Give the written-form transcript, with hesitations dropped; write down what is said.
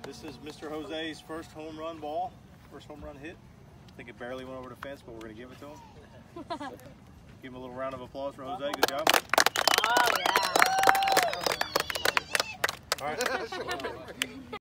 This is Mr. Jose's first home run ball, first home run hit. I think it barely went over the fence, but we're going to give it to him. Give him a little round of applause for Jose. Good job. Oh, yeah. All right.